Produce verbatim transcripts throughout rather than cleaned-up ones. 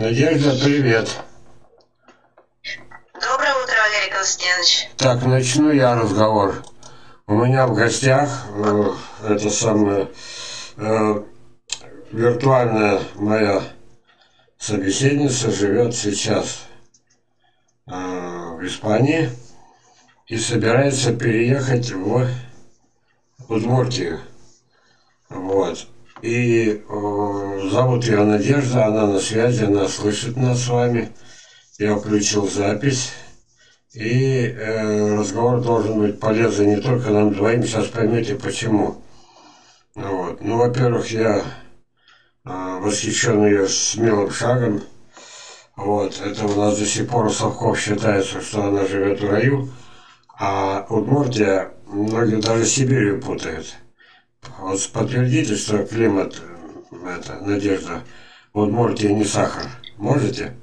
Надежда, привет. Доброе утро, Валерий Константинович. Так, начну я разговор. У меня в гостях э, это самая э, виртуальная моя собеседница живет сейчас э, в Испании и собирается переехать в Удмуртию. Вот. И э, зовут ее Надежда, она на связи, она слышит нас с вами. Я включил запись. И э, разговор должен быть полезен не только нам двоим, сейчас поймете почему. Вот. Ну, во-первых, я э, восхищен ее смелым шагом. Вот. Это у нас до сих пор у совков считается, что она живет в раю. А Удмуртия многие даже Сибирью путают. Вот подтвердите, что климат, это, Надежда, в Удмуртии не сахар. Можете?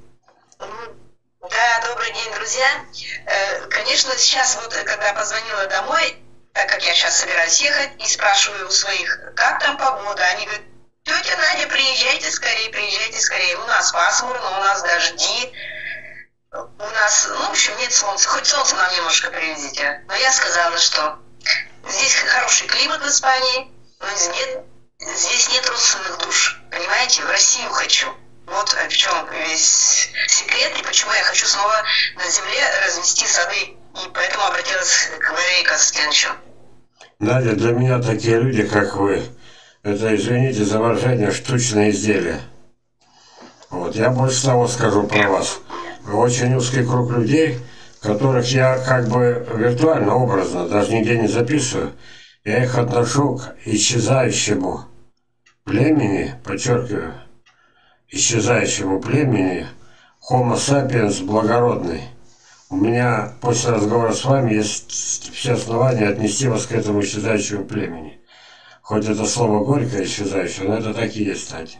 Да, добрый день, друзья. Конечно, сейчас вот, когда позвонила домой, так как я сейчас собираюсь ехать, и спрашиваю у своих, как там погода, они говорят: тетя Надя, приезжайте скорее, приезжайте скорее. У нас пасмурно, у нас дожди, у нас, ну, в общем, нет солнца. Хоть солнце нам немножко привезите. Но я сказала, что здесь хороший климат в Испании, но нет, здесь нет родственных душ. Понимаете, в Россию хочу. Вот в чем весь секрет, и почему я хочу снова на земле развести сады. И поэтому обратилась к Валерию Константиновичу. Надя, для меня такие люди, как вы, это, извините за выражение, штучное изделие. Вот, я больше того скажу про вас. Очень узкий круг людей, которых я как бы виртуально, образно, даже нигде не записываю, я их отношу к исчезающему племени, подчеркиваю, исчезающему племени Homo sapiens благородный. У меня после разговора с вами есть все основания отнести вас к этому исчезающему племени. Хоть это слово горькое, исчезающее, но это так и есть, кстати.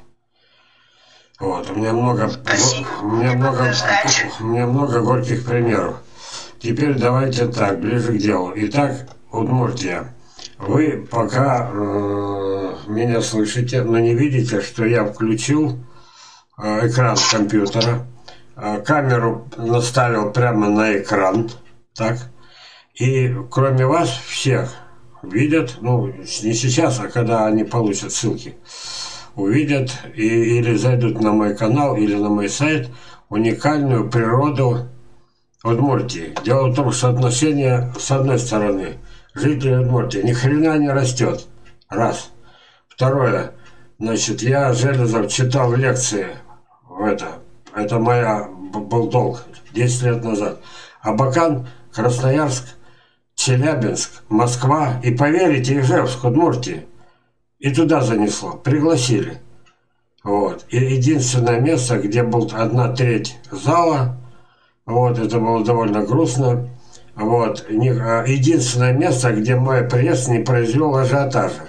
Вот, у меня много, у меня много, у меня много горьких примеров. Теперь давайте так, ближе к делу. Итак, Удмуртия. Вы пока э, меня слышите, но не видите, что я включил э, экран компьютера, э, камеру наставил прямо на экран, так, и кроме вас всех видят, ну, не сейчас, а когда они получат ссылки, увидят и, или зайдут на мой канал, или на мой сайт уникальную природу Удмуртии. Дело в том, что отношение, с одной стороны, жителей Удмуртии ни хрена не растет. Раз. Второе. Значит, я, Железов, читал лекции в это. Это моя был долг десять лет назад. Абакан, Красноярск, Челябинск, Москва и, поверите, Ижевск, Удмуртии. И туда занесло. Пригласили. Вот. И единственное место, где был одна треть зала, вот, это было довольно грустно. Вот. Единственное место, где мой приезд не произвел ажиотажа.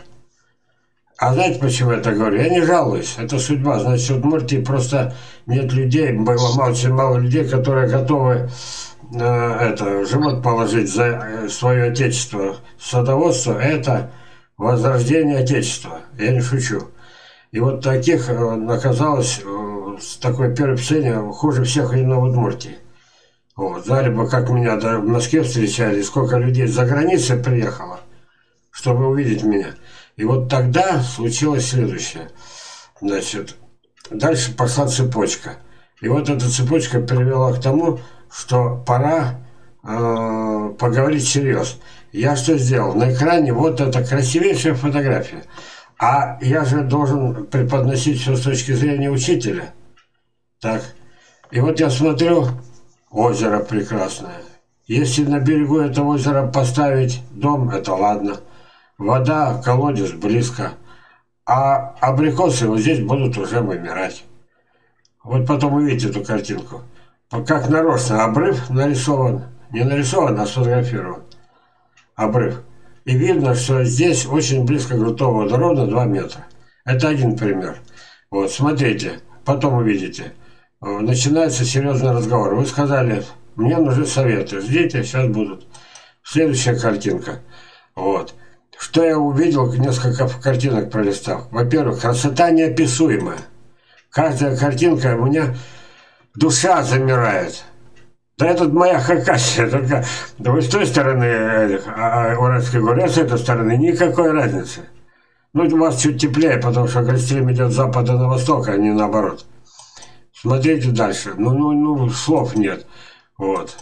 А знаете, почему я это говорю? Я не жалуюсь. Это судьба. Значит, в Удмуртии просто нет людей, было очень мало людей, которые готовы э, это, живот положить за свое отечество. Садоводство – это возрождение отечества. Я не шучу. И вот таких оказалось, такое первое впечатление, хуже всех именно в Удмуртии. Вот, знали бы, как меня в Москве встречали, сколько людей за границей приехало, чтобы увидеть меня. И вот тогда случилось следующее. Значит, дальше пошла цепочка. И вот эта цепочка привела к тому, что пора э, поговорить всерьез. Я что сделал? На экране вот эта красивейшая фотография. А я же должен преподносить все с точки зрения учителя. Так. И вот я смотрю... Озеро прекрасное. Если на берегу этого озера поставить дом, это ладно. Вода, колодец близко. А абрикосы вот здесь будут уже вымирать. Вот потом увидите эту картинку. Как нарочно обрыв нарисован. Не нарисован, а сфотографирован. Обрыв. И видно, что здесь очень близко грунтового водорода два метра. Это один пример. Вот, смотрите, потом увидите. Начинается серьезный разговор. Вы сказали, мне нужны советы. Ждите, сейчас будут. Следующая картинка. Вот. Что я увидел, несколько картинок пролистав. Во-первых, красота неописуемая. Каждая картинка у меня душа замирает. Да это моя Хакасия, только да вы с той стороны а, Уральской горы, а с этой стороны никакой разницы. Ну, у вас чуть теплее, потому что гостям идет с запада на восток, а не наоборот. Смотрите дальше. Ну, ну, ну, слов нет. Вот.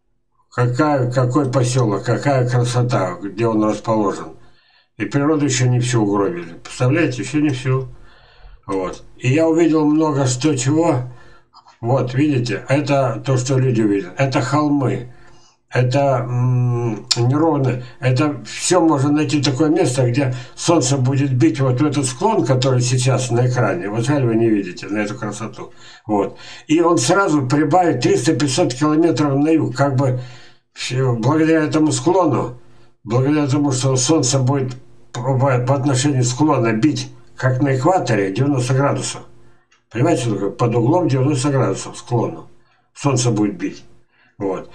Какая, какой поселок, какая красота, где он расположен. И природу еще не всю угробили. Представляете, еще не всю. Вот. И я увидел много что чего. Вот, видите, это то, что люди видят. Это холмы. Это м- неровно. Это все можно найти такое место, где солнце будет бить вот в этот склон, который сейчас на экране. Вот жаль, вы не видите на эту красоту. Вот. И он сразу прибавит триста-пятьсот километров на юг. Как бы благодаря этому склону, благодаря тому, что солнце будет по отношению склона бить, как на экваторе, девяносто градусов. Понимаете, только под углом девяносто градусов склону. Солнце будет бить. Вот.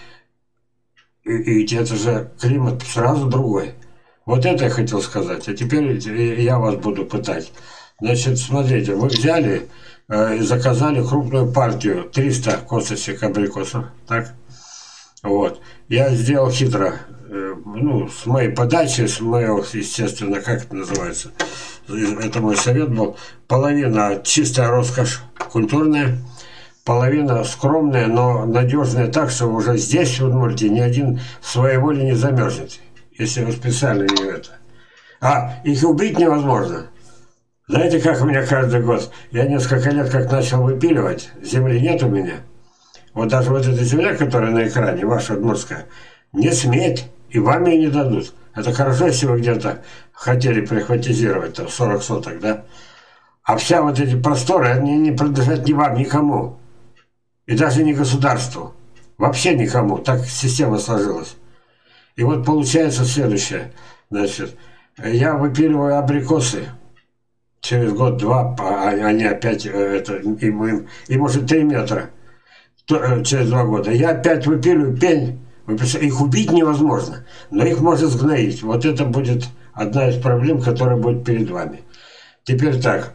И, и это же климат сразу другой. Вот это я хотел сказать. А теперь я вас буду пытать. Значит, смотрите, вы взяли э, и заказали крупную партию, триста косточек абрикосов. Так? Вот. Я сделал хитро. Э, ну, с моей подачи, с моего, естественно, как это называется, это мой совет был. Половина чистая роскошь культурная, половина скромная, но надежная так, что уже здесь, в Удмуртии, ни один в своей воле не замерзнет, если вы специально не это. А, их убить невозможно. Знаете, как у меня каждый год? Я несколько лет как начал выпиливать, земли нет у меня. Вот даже вот эта земля, которая на экране, ваша удмуртская, не сметь, и вам ее не дадут. Это хорошо, если вы где-то хотели прихватизировать, там, сорок соток, да? А вся вот эти просторы, они не принадлежат ни вам, никому. И даже не государству. Вообще никому. Так система сложилась. И вот получается следующее. Значит, я выпиливаю абрикосы. Через год-два, они опять, это, им, им, им может три метра. Через два года. Я опять выпиливаю пень. Их убить невозможно, но их можно сгноить. Вот это будет одна из проблем, которая будет перед вами. Теперь так,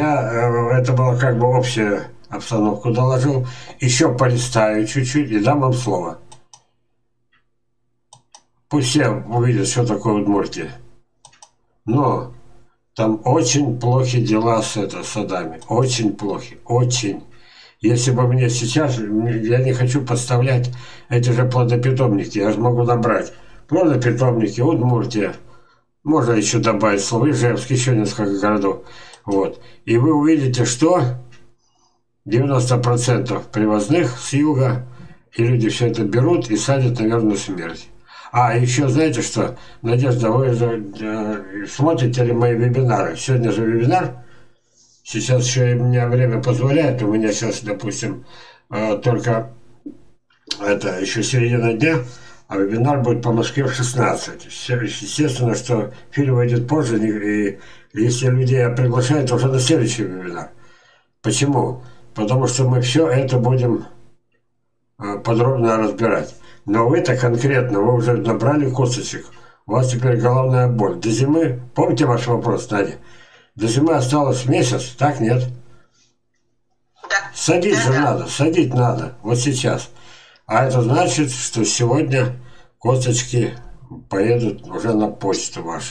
я, это была как бы общая обстановку доложил. Еще полистаю чуть-чуть и дам вам слово. Пусть все увидят, что такое Удмуртия. Но там очень плохи дела с, это, садами. Очень плохи, очень. Если бы мне сейчас, я не хочу подставлять эти же плодопитомники, я же могу набрать плодопитомники, Удмуртия, можно еще добавить слово Ижевск, еще несколько городов. Вот. И вы увидите, что девяносто процентов привозных с юга, и люди все это берут и садят, наверное, смерть. А еще знаете что, Надежда, вы же э, смотрите ли мои вебинары? Сегодня же вебинар. Сейчас еще и мне время позволяет, у меня сейчас, допустим, только это еще середина дня, а вебинар будет по Москве в шестнадцать. Естественно, что фильм выйдет позже, и если людей приглашают, то уже на следующий вебинар. Почему? Потому что мы все это будем подробно разбирать. Но вы-то конкретно, вы уже набрали косточек, у вас теперь головная боль. До зимы, помните ваш вопрос, Надя? До зимы осталось месяц, так нет? Да. Садить да, же да. надо, садить надо, вот сейчас. А это значит, что сегодня косточки поедут уже на почту вашу.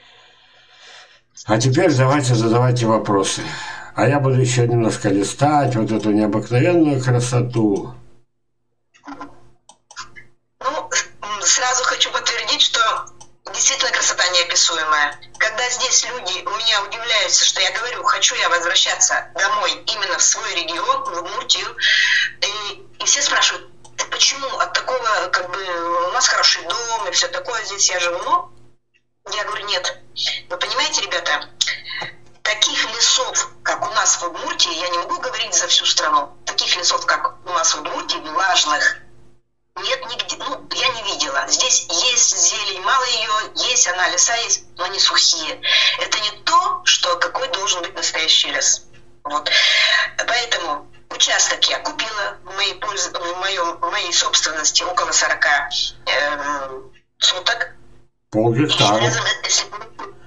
А теперь давайте задавайте вопросы. А я буду еще немножко листать вот эту необыкновенную красоту. Ну, сразу хочу подтвердить, что действительно красота неописуемая. Когда здесь люди у меня удивляются, что я говорю, хочу я возвращаться домой именно в свой регион, в Удмуртию, и, и все спрашивают, почему от такого, как бы, у нас хороший дом и все такое, здесь я живу, ну, я говорю, нет. Вы понимаете, ребята, таких лесов, как у нас в Удмуртии, я не могу говорить за всю страну, таких лесов, как у нас в Удмуртии, влажных, нет нигде, ну, я не видела. Здесь есть зелень, мало ее, есть она, леса есть, но они сухие. Это не то, что какой должен быть настоящий лес. Вот. Поэтому участок я купила в моей, польз... в моем, в моей собственности около сорока эм, соток. Полгектара.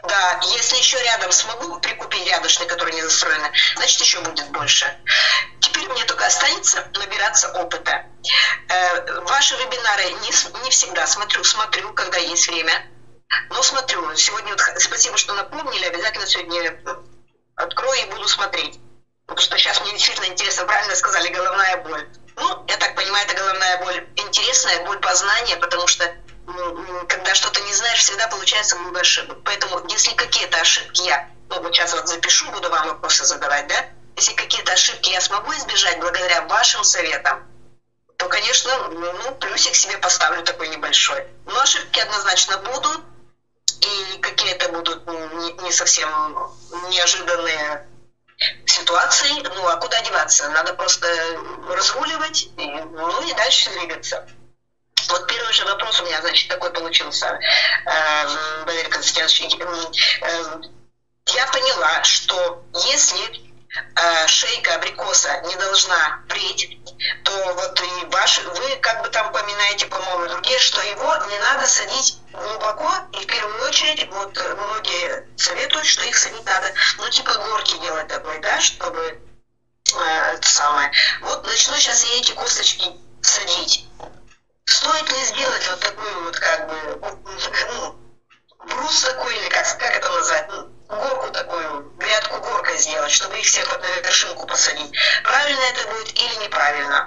Да, если еще рядом смогу прикупить рядышные, которые не застроены, значит еще будет больше. Теперь мне только останется набираться опыта. Э, ваши вебинары не, не всегда смотрю, смотрю, когда есть время. Но смотрю. Сегодня вот, спасибо, что напомнили, обязательно сегодня открою и буду смотреть. Потому что сейчас мне действительно интересно, правильно сказали, головная боль. Ну, я так понимаю, это головная боль интересная, боль познания, потому что когда что-то не знаешь, всегда получается много ошибок. Поэтому, если какие-то ошибки я, ну, вот сейчас вот запишу, буду вам вопросы задавать, да? Если какие-то ошибки я смогу избежать благодаря вашим советам, то, конечно, ну, плюсик себе поставлю такой небольшой. Но ошибки однозначно будут, и какие-то будут не, не совсем неожиданные ситуации. Ну, а куда деваться? Надо просто разруливать, и, ну, и дальше двигаться. Вот первый же вопрос у меня, значит, такой получился, э, Валерий Константинович. Э, я поняла, что если э, шейка абрикоса не должна преть, то вот и ваши, вы как бы там поминаете, по-моему, другие, что его не надо садить глубоко, и в первую очередь, вот многие советуют, что их садить надо, ну, типа горки делать такой, да, чтобы э, это самое. Вот начну сейчас я эти косточки садить. Стоит ли сделать вот такую вот как бы, ну, брус такой, или как, как это назвать, ну, горку такую, грядку горкой сделать, чтобы их всех вот на вершинку посадить? Правильно это будет или неправильно?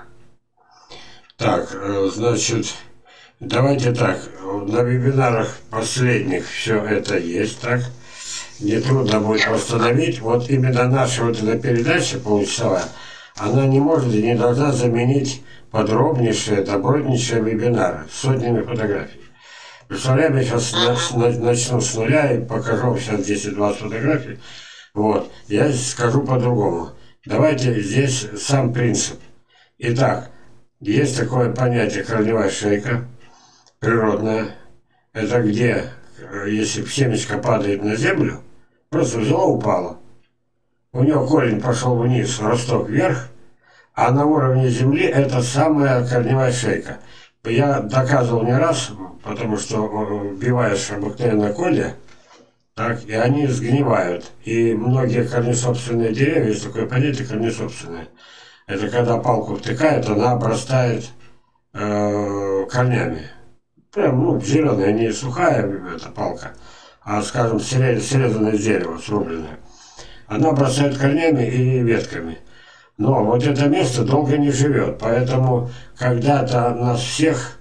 Так, значит, давайте так, на вебинарах последних все это есть, так? Нетрудно будет восстановить. Вот именно наша вот эта передача получасовая, она не может и не должна заменить подробнейшие, добротнейшие вебинары с сотнями фотографий. Представляем, я сейчас начну с нуля и покажу вам сейчас десять-двадцать фотографий. Вот. Я скажу по-другому. Давайте здесь сам принцип. Итак, есть такое понятие корневая шейка, природная. Это где, если семечко падает на землю, просто взяла, упала. У него корень пошел вниз, росток вверх, а на уровне земли это самая корневая шейка. Я доказывал не раз, потому что вбиваешь обыкновенно колья, так, и они сгнивают. И многие корнесобственные деревья, есть такое понятие корнесобственное. Это когда палку втыкает, она обрастает э, корнями. Прям, ну, зеленая, не сухая эта палка, а, скажем, срезанное дерево, срубленное. Она обрастает корнями и ветками. Но вот это место долго не живет, поэтому когда-то нас всех,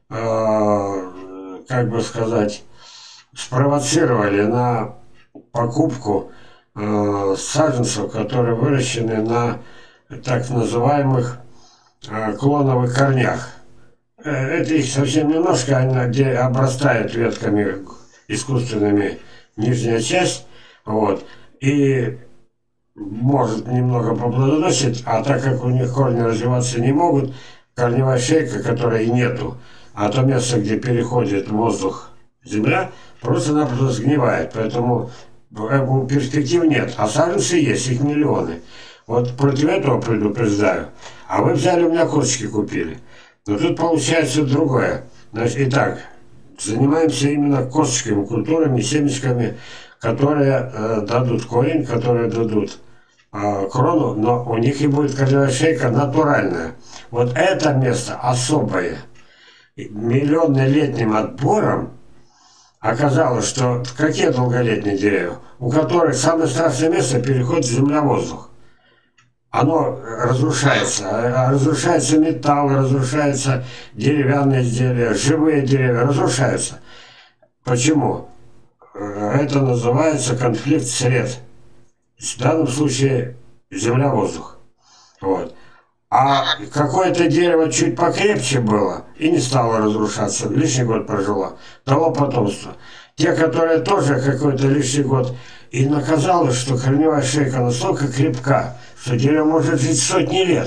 э, как бы сказать, спровоцировали на покупку э, саженцев, которые выращены на так называемых э, клоновых корнях. Это их совсем немножко, они, где обрастают ветками искусственными нижняя часть, вот, и может немного поплодоносить, а так как у них корни развиваться не могут, корневая шейка, которой нету, а то место, где переходит воздух, земля, просто-напросто сгнивает, поэтому перспектив нет, а саженцы есть, их миллионы. Вот против этого предупреждаю. А вы взяли у меня косточки купили. Но тут получается другое. Значит, итак, занимаемся именно косточками, культурами, семечками, которые э, дадут корень, которые дадут э, крону, но у них и будет корневая шейка натуральная. Вот это место особое. Миллионнолетним отбором оказалось, что какие долголетние деревья, у которых самое страшное место переход земля-воздух. Оно разрушается, разрушается металл, разрушаются деревянные изделия, живые деревья разрушаются. Почему? Это называется конфликт сред. В данном случае земля-воздух. Вот. А какое-то дерево чуть покрепче было и не стало разрушаться, лишний год прожило, дало потомство. Те, которые тоже какой-то лишний год, и оказалось, что корневая шейка настолько крепка, что дерево может жить сотни лет.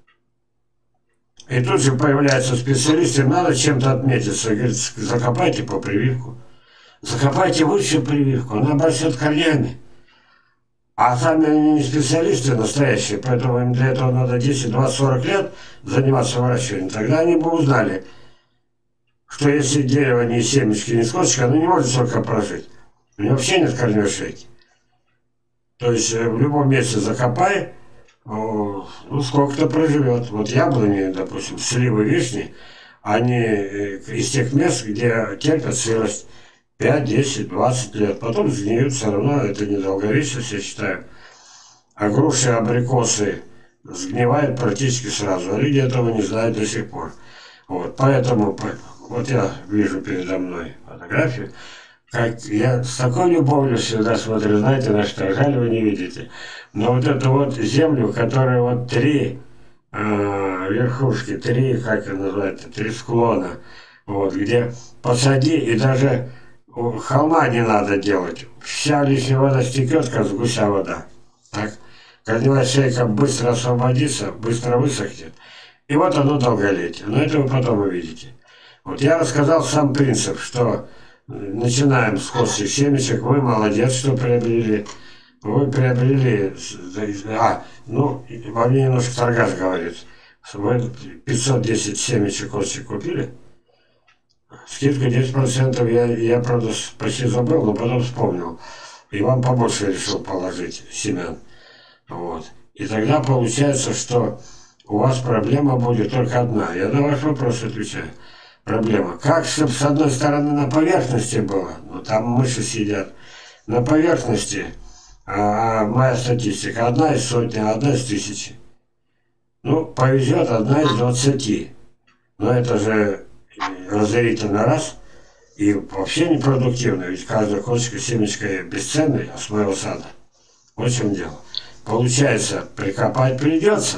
И тут же появляются специалисты, надо чем-то отметиться, говорит, закопайте по прививку. Закопайте высшую прививку, она обрастет корнями. А сами они не специалисты настоящие, поэтому им для этого надо десять, двадцать, сорок лет заниматься выращиванием. Тогда они бы узнали, что если дерево не семечки, не косточка, оно не может столько прожить. У него вообще нет корневой шейки. То есть в любом месте закопай, ну, сколько-то проживет. Вот яблони, допустим, сливы, вишни, они из тех мест, где терпят сырость пять, десять, двадцать лет. Потом сгниют, все равно это недолговечность, я считаю. А груши, абрикосы сгнивают практически сразу. А люди этого не знают до сих пор. Вот, поэтому, вот я вижу передо мной фотографию, как я с такой любовью всегда смотрю, знаете, на что, жаль, вы не видите. Но вот эту вот землю, которая вот три э, верхушки, три, как это называется, три склона, вот, где посади, и даже холма не надо делать. Вся лишняя вода стекет, как с гуся вода. Так, корневая шейка быстро освободится, быстро высохнет. И вот оно долголетие. Но это вы потом увидите. Вот я рассказал сам принцип, что начинаем с костных семечек. Вы молодец, что приобрели. Вы приобрели... А, ну, во мне немножко торгаш говорит. Вы пятьсот десять семечек костных купили. Скидка десять процентов. Я, я, правда, почти забыл, но потом вспомнил. И вам побольше решил положить семян. Вот. И тогда получается, что у вас проблема будет только одна. Я на ваш вопрос отвечаю. Проблема. Как, чтобы с одной стороны на поверхности было, ну там мыши сидят, на поверхности, а, моя статистика, одна из сотни, одна из тысячи. Ну, повезет одна из двадцати. Но это же разорительно раз, и вообще непродуктивно, ведь каждая косточка, семечка бесценная, а с моего сада. Вот в чем дело. Получается, прикопать придется.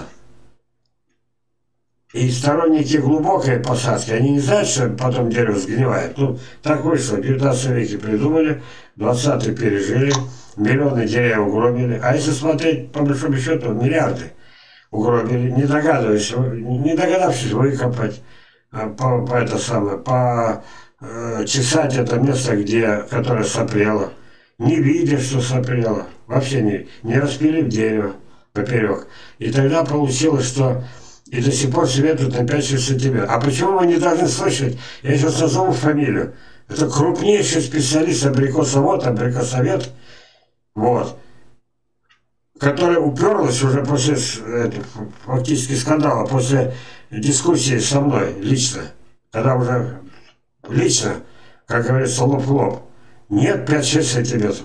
И сторонники глубокой посадки, они не знают, что потом дерево сгнивает. Ну, так вышло, в девятнадцатом веке придумали, двадцатый пережили, миллионы деревьев угробили. А если смотреть, по большому счету, миллиарды угробили, не догадываясь, не догадавшись выкопать, по, по это самое, по э, чесать это место, где, которое сопрело, не видя, что сопрело, вообще не, не распилив дерево поперек. И тогда получилось, что и до сих пор советуют на пять-шесть сантиметров. А почему вы не должны слышать? Я сейчас назову фамилию. Это крупнейший специалист абрикосовод, абрикосовет, вот, который уперлась уже после это, фактически скандала, после дискуссии со мной лично, когда уже лично, как говорится, лоб в лоб. Нет, пять-шесть сантиметров.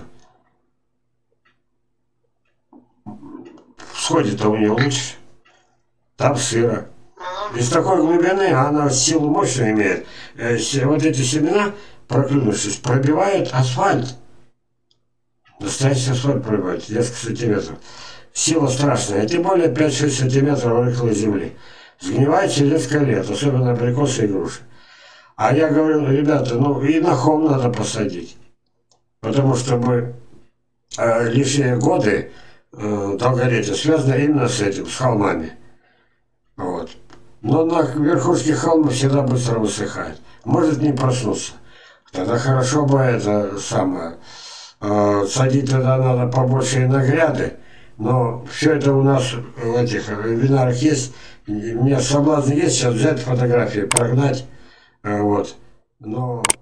Всходит-то у нее лучше. Там сыро. Из такой глубины она силу мощную имеет. Вот эти семена, проклюнувшись, пробивают асфальт. Настоящий асфальт пробивает, несколько сантиметров. Сила страшная, а тем более пять-шесть сантиметров рыхлой земли. Сгнивает через несколько лет, особенно абрикосы и груши. А я говорю, ребята, ну и на холм надо посадить. Потому что мы э, лишние годы э, долголетия связаны именно с этим, с холмами. Вот. Но на верхушке холма всегда быстро высыхает. Может не проснуться. Тогда хорошо бы это самое. Э, садить тогда надо побольше и нагряды. Но все это у нас в этих вебинарах есть. У меня соблазн есть сейчас взять фотографии, прогнать. Э, вот. Но